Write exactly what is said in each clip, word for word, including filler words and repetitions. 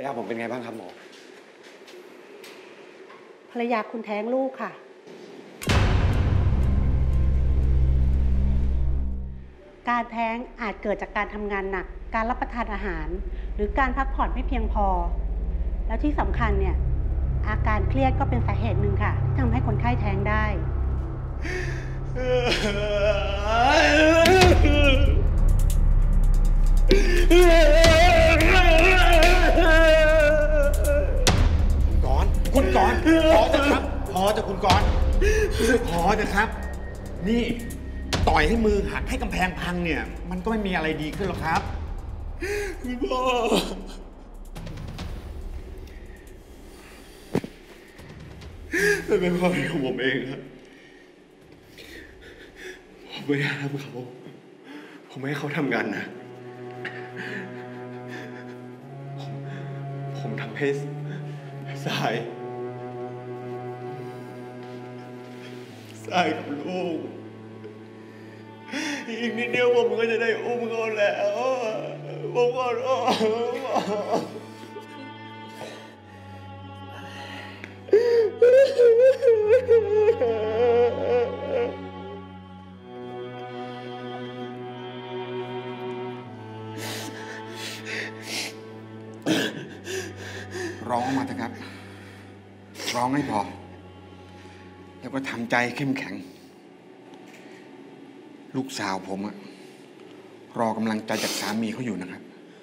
ยาผมเป็นไงบ้างครับหมอภรรยาคุณแท้งลูกค่ะการแท้งอาจเกิดจากการทำงานหนักการรับประทานอาหารหรือการพักผ่อนไม่เพียงพอแล้วที่สำคัญเนี่ยอาการเครียดก็เป็นสาเหตุหนึ่งค่ะที่ทำให้คนไข้แท้งได้คุณกรณ์พอจะครับพอจะคุณกรณ์พอจะครับนี่ต่อยให้มือหักให้กำแพงพังเนี่ยมันก็ไม่มีอะไรดีขึ้นหรอกครับคุณพ่อเป็นพ่อของผมเองครับผมไม่ห้ามเขาผมไม่ให้เขาทำงานนะผมผมทำให้สายสายกับลูกอีกนิดเดียวผมก็จะได้อุ้มเขาแล้วผมขอโทษร้องมาเถอะครับร้องให้พอแล้วก็ทำใจเข้มแข็งลูกสาวผมอะรอกำลังใจจากสามีเขาอยู่นะครับ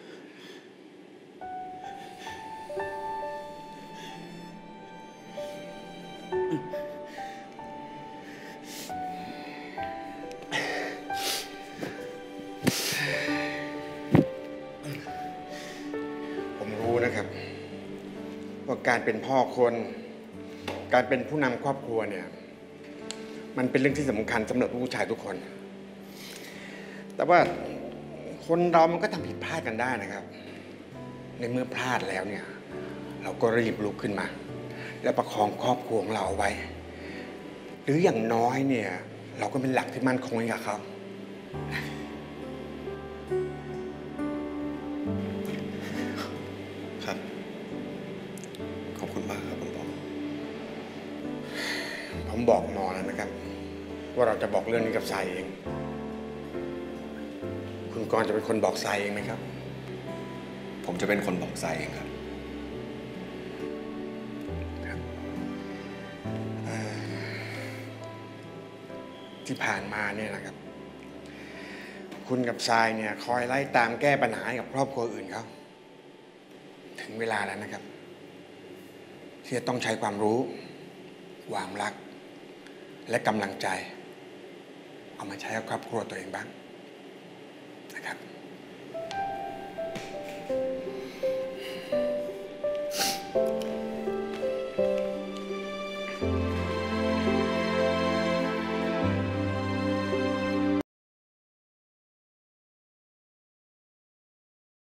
ผมรู้นะครับว่าการเป็นพ่อคนการเป็นผู้นำครอบครัวเนี่ยมันเป็นเรื่องที่สำคัญสำหรับผู้ชายทุกคนแต่ว่าคนเรามันก็ทำผิดพลาดกันได้นะครับในเมื่อพลาดแล้วเนี่ยเราก็รีบลุกขึ้นมาแล้วประคองครอบครัวของเราเอาไว้หรืออย่างน้อยเนี่ยเราก็เป็นหลักที่มั่นคงให้กับเขาครับขอบคุณมากครับคุณพ่อผมบอกหมอแล้วนะครับว่าเราจะบอกเรื่องนี้กับทรายเองคุณกรณ์จะเป็นคนบอกทรายเองไหมครับผมจะเป็นคนบอกทรายเองครับที่ผ่านมาเนี่ยนะครับคุณกับทรายเนี่ยคอยไล่ตามแก้ปัญหาให้กับครอบครัวอื่นเขาถึงเวลาแล้วนะครับที่จะต้องใช้ความรู้ความรักและกำลังใจเอามาใช้กับครอบครัวตัวเองบ้างนะครับ